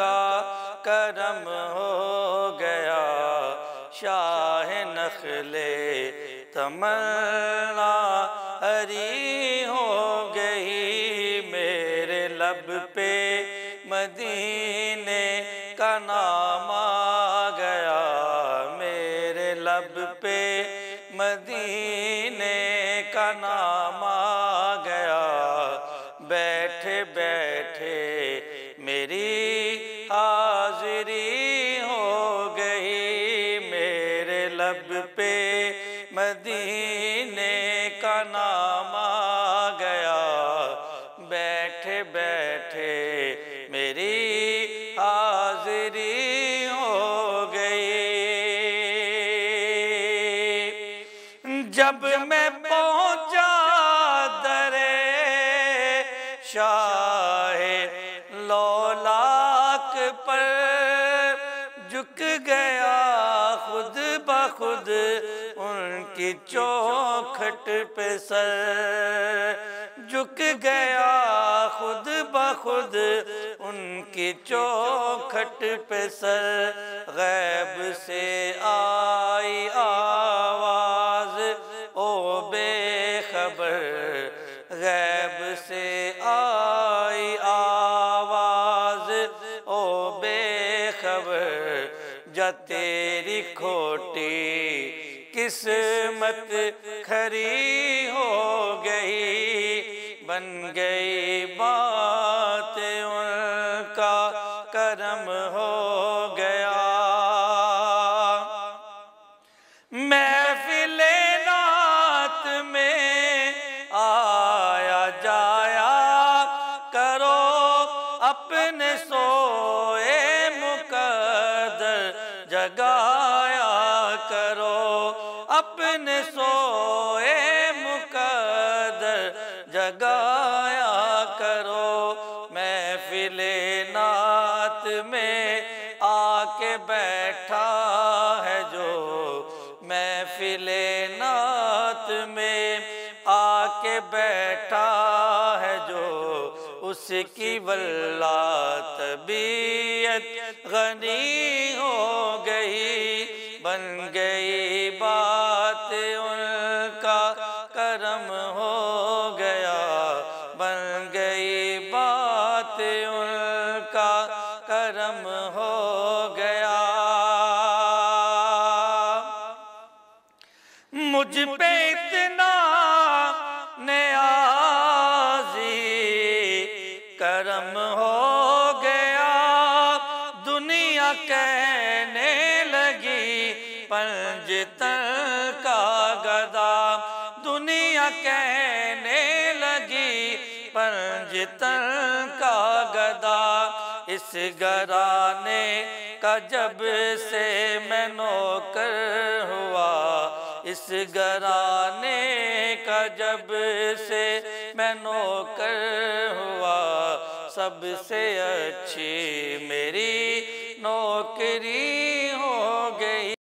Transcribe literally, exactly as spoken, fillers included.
करम हो गया, शाह नखले तमन्ना हरी हो गई। मेरे लब पे मदीने का नाम आ गया, मेरे लब पे मदीने का नाम आ गया। बैठे बैठे मेरी हाज़िरी हो गई, मेरे लब पे मदीने का नाम आ गया। बैठे बैठे मेरी हाज़िरी हो गई। जब मैं पहुँचा दरे शाहे लौलाक पर, झुक गया खुद बखुद उनकी चौखट पे सर, झुक गया खुद बखुद उनकी चौखट पे सर। गैब से आई आवाज़ ओ बेखबर, गैब से आई आवाज़ ओ बेखबर। जा तेरी खोटी किस्मत खरी हो गई, बन गई बात उनका करम हो गया। महफ़िले नात में आया जाया करो, अपने सोए मुक़द्दर जगाया करो, अपने सोए मुक़द्दर जगाया करो। महफ़िले नात में आके बैठा है जो, महफ़िले नात में आके बैठा है जो, उसकी वल्लाह तबीयत गनी हो गई, बन गई बात उनका करम हो गया, बन गई बात उनका करम हो गया। मुझ पे इतना नियाज़ी करम हो गया, दुनिया कहने लगी पंजतन का गदा, दुनिया कहने लगी पंजतन का गदा। इस घराने का जब से मैं नौकर हुआ, इस घराने का जब से मैं नौकर हुआ, सबसे अच्छी मेरी नौकरी हो गई।